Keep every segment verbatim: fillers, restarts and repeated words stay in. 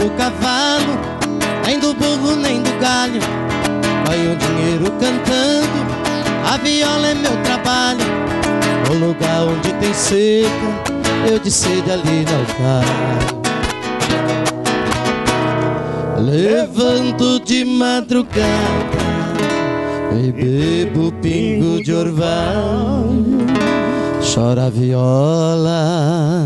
do cavalo, nem do burro, nem do galho. Ganho dinheiro cantando, a viola é meu trabalho. No lugar onde tem seca, eu de sede ali não caio. Levanto de madrugada e bebo pingo de orvalho. Chora a viola.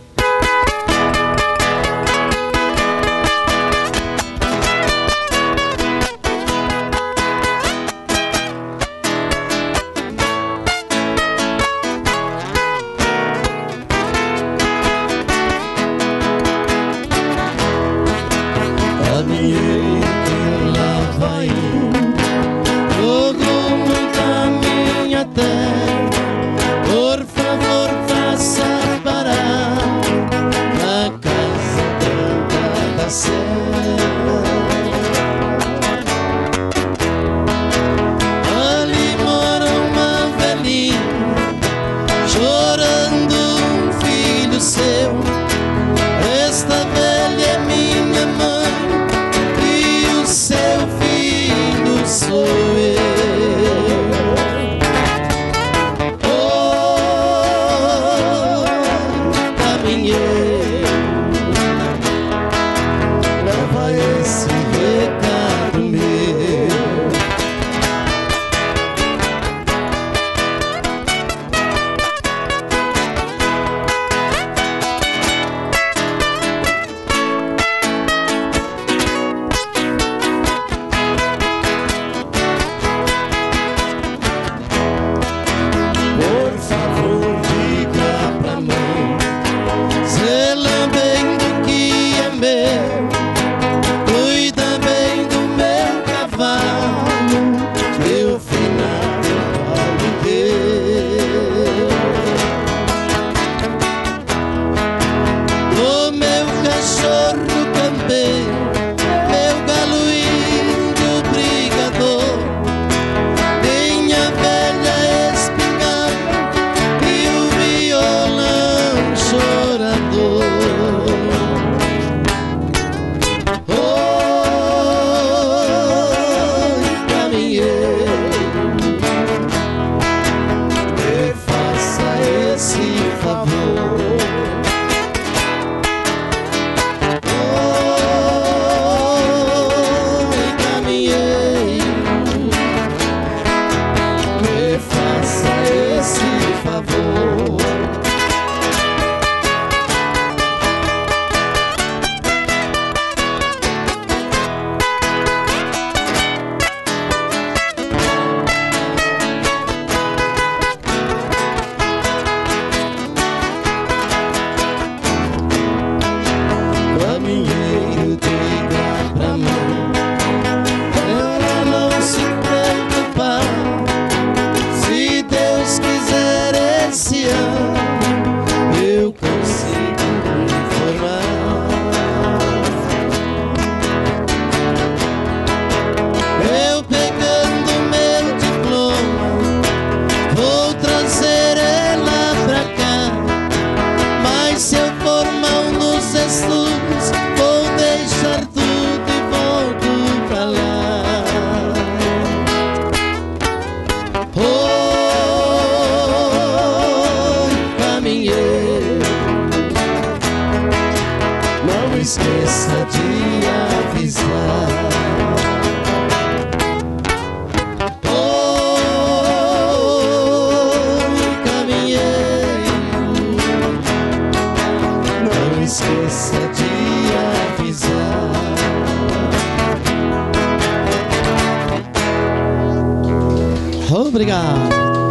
Obrigado.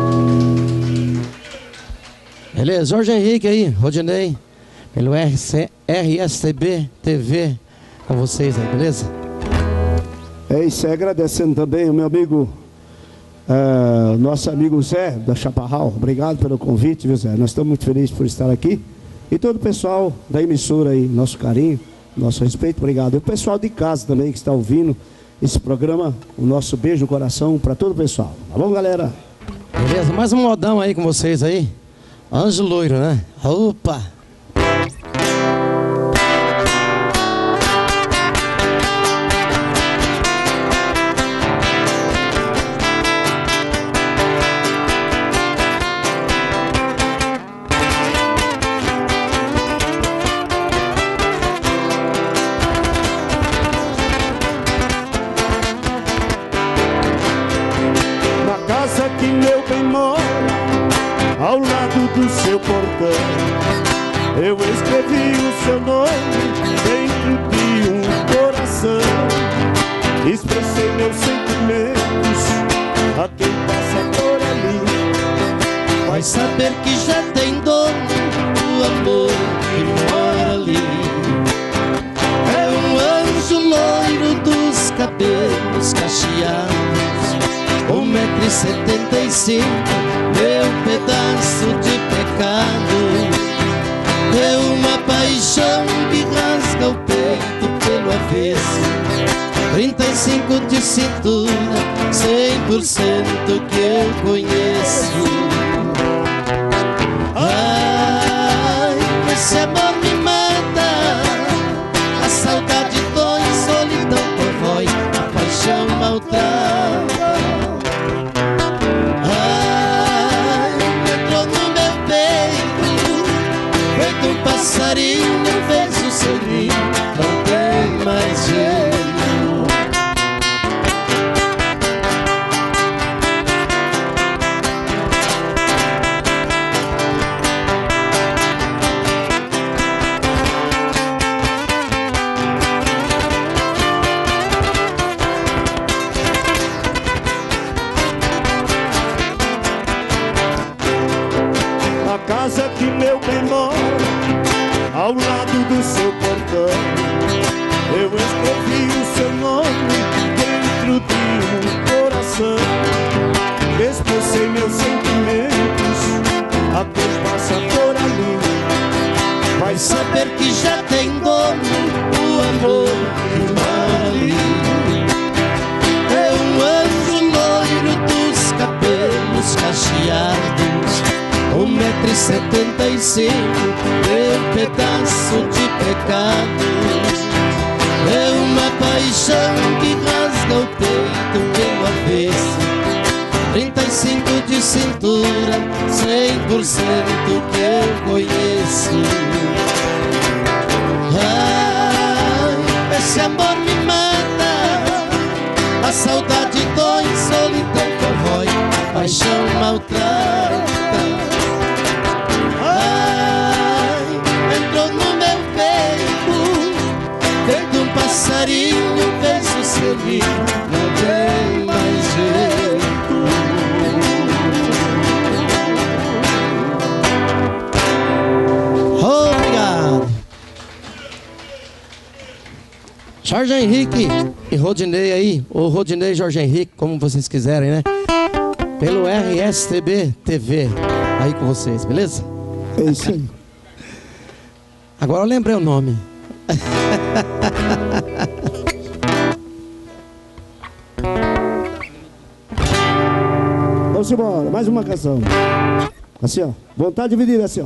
Beleza, Jorge Henrique aí, Rodinei, pelo R S T B T V, com vocês aí, beleza? É isso aí, agradecendo também o meu amigo, uh, nosso amigo Zé, da Chaparral. Obrigado pelo convite, viu, Zé? Nós estamos muito felizes por estar aqui. E todo o pessoal da emissora aí, nosso carinho, nosso respeito, obrigado. E o pessoal de casa também que está ouvindo esse programa, o nosso beijo no coração para todo o pessoal. Tá bom, galera? Beleza, mais um modão aí com vocês aí. Anjo Loiro, né? Opa! do seu portão. Eu escrevi o seu nome dentro de um coração. Expressei meus sentimentos a quem passa por ali. Vai saber que já tem dono o amor que mora ali. É um anjo loiro dos cabelos cacheados, um metro e setenta e cinco, meu pedaço de pecado. É uma paixão que rasga o peito pelo avesso, trinta e cinco de cintura, cem por cento que eu conheço. Ai, esse amor me mata, a saudade dói, solidão corrói, a paixão maltrata. Ai, entrou no meu peito, feito um passarinho, fez o seu ninho, não tem mais jeito. Casa que meu bem mora, ao lado do seu portão. Eu escrevi o seu nome dentro de um coração. Expressei meus sentimentos a quem passa por ali. Vai saber que já tem dono o amor que mora ali. É um anjo loiro dos cabelos cacheados, um metro e setenta e cinco, meu pedaço de pecado. É uma paixão que rasga o peito pelo avesso, trinta e cinco de cintura, cem por cento que eu conheço. Ai, esse amor me mata, a saudade dói, solidão corrói, a paixão maltrata. Passarinho fez o seu ninho, não tem mais jeito. Obrigado. Jorge Henrique e Rodinei aí, ou Rodinei e Jorge Henrique, como vocês quiserem, né? Pelo R S T B T V, aí com vocês, beleza? É isso aí. Agora eu lembrei o nome. Vamos embora, mais uma canção. Assim, ó, vontade dividida, assim, ó.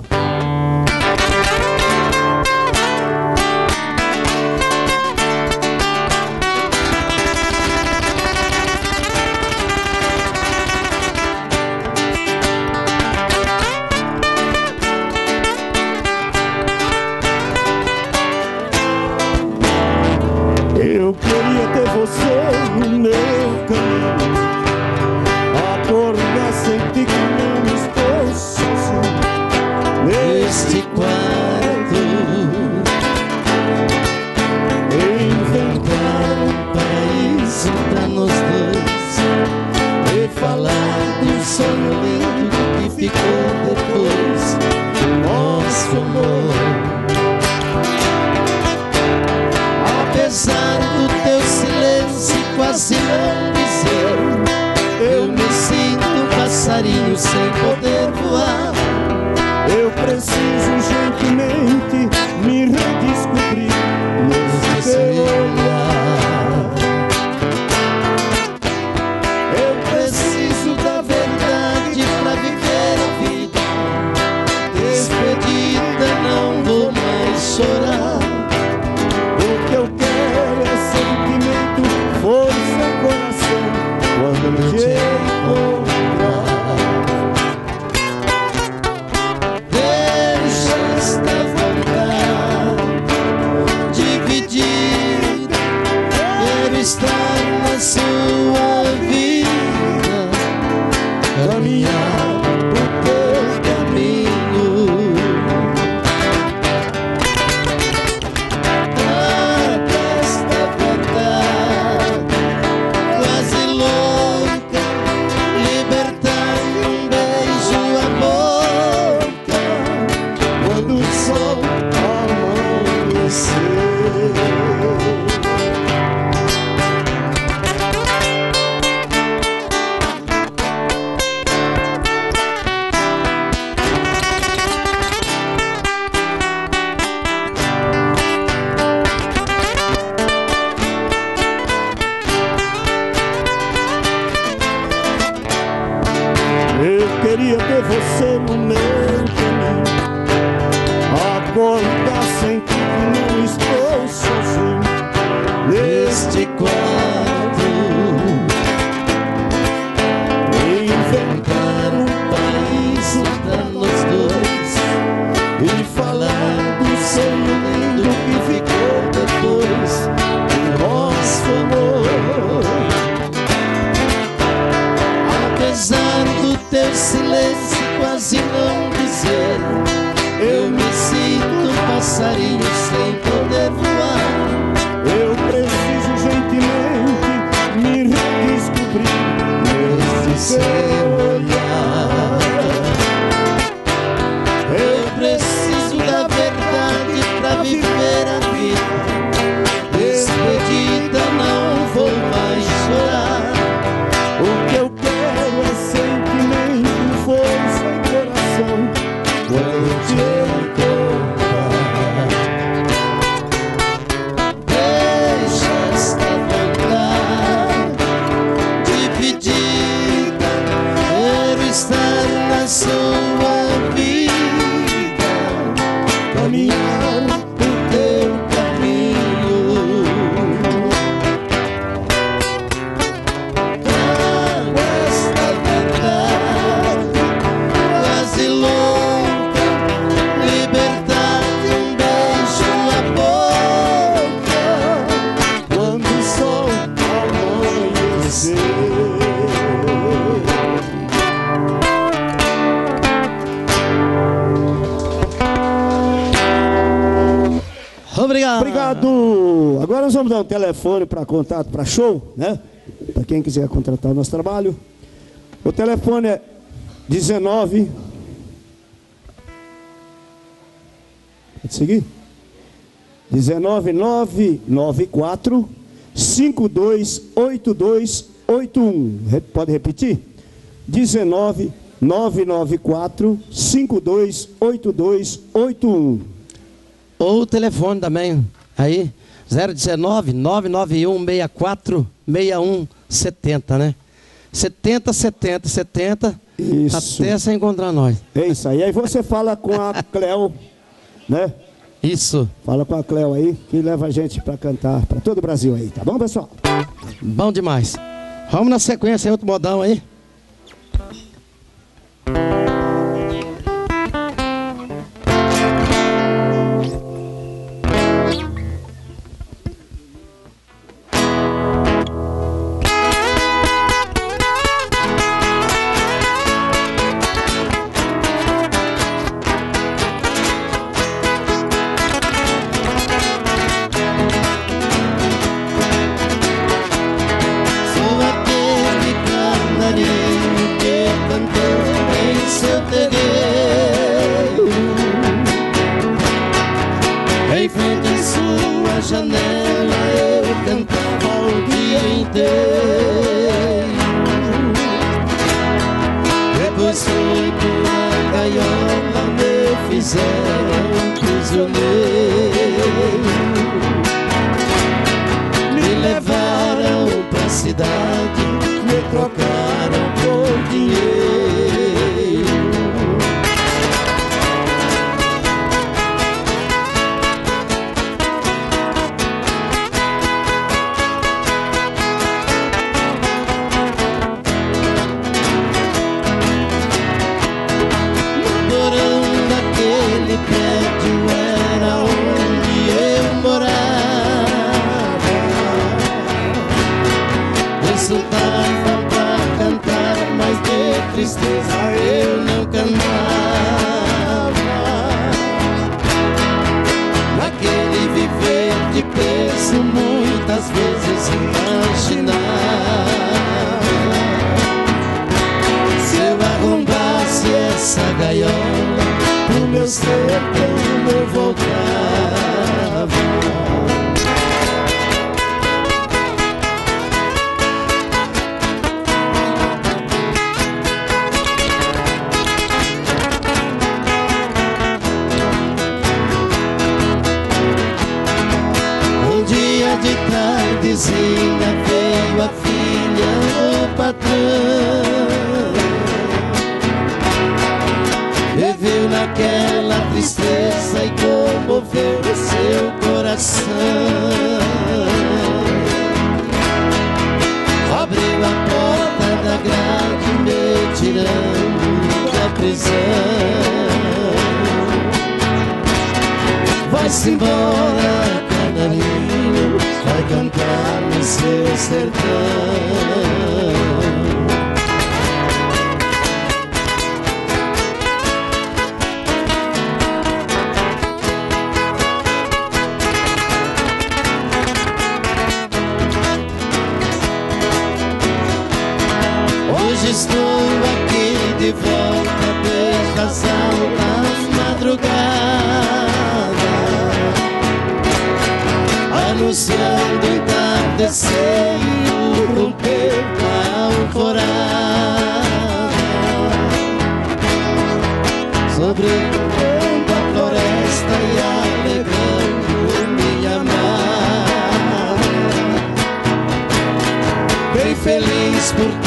Eu queria ter você no meu caminho, acordar, sentir que não estou sozinho neste quarto, inventar um paraíso pra nós dois e falar do sonho lindo que ficou depois do nosso amor. Apesar do teu silêncio quase não dizer, eu me sinto um passarinho sem poder voar. Eu preciso urgentemente me redescobrir no seu olhar. Eu preciso da verdade pra viver a vida. Despedida, não vou mais chorar. O que eu quero é sentimento, força, coração, quando te encontrar. Deixa esta vontade dividida, quero estar na sua vida, caminhar por teu caminho. você no meu caminho. Acorda, sente que não estou sozinho neste quarto. Inventar um paraíso pra nós dois e falar do sonho lindo que ficou depois do nosso amor. Apesar do teu silêncio quase não dizer, eu me sinto um passarinho sem poder voar. Eu preciso gentilmente me redescobrir nesse seu olhar. Eu preciso da verdade pra viver a vida. Despedida, não vou mais chorar. O que eu quero é sentimento, força e coração. Quando te encontrar, deixa esta vontade dividida. Quero estar na sua vida, caminhar no teu caminho. Trago esta verdade quase louca, liberdade, um beijo na boca, quando o sol amanhecer. Obrigado. Obrigado. Agora nós vamos dar um telefone para contato, para show, né? Para quem quiser contratar o nosso trabalho. O telefone é dezenove. Pode seguir? dezenove nove nove quatro cinco dois oito dois oito um. Pode repetir? dezenove nove nove quatro cinco dois oito dois oito um. Ou o telefone também, aí, zero dezenove nove nove um seis quatro seis um sete zero, né? setenta, setenta, setenta, Isso. até você encontrar nós. É isso aí. Aí você fala com a Cleo, né? Isso. Fala com a Cleo aí, que leva a gente para cantar para todo o Brasil aí, tá bom, pessoal? Bom demais. Vamos na sequência, outro modão aí. Sou aquele canarinho que cantou em seu terreiro, em frente à sua janela eu cantava o dia inteiro. Depois fui pra gaiola, me fizeram prisioneiro, me levaram pra cidade, me trocaram por dinheiro. No porão daquele prédio era onde eu morava. Eu soltava pra cantar, mas de tristeza eu não cantava. Naquele viver de peso muitas vezes imaginava, se eu arrombasse essa gaiola, pro meu sertão eu voltava. Um dia de tardezinha veio a filha do patrão, aquela tristeza e comoveu seu coração. Abriu a porta da grade, me tirando da prisão. Vai-se embora, canarinho, vai cantar no seu sertão. Hoje estou aqui de volta desde as altas madrugadas, anunciando o entardecer e o romper da alvorada. Sobrevoando a floresta e alegrando minha amada, bem feliz por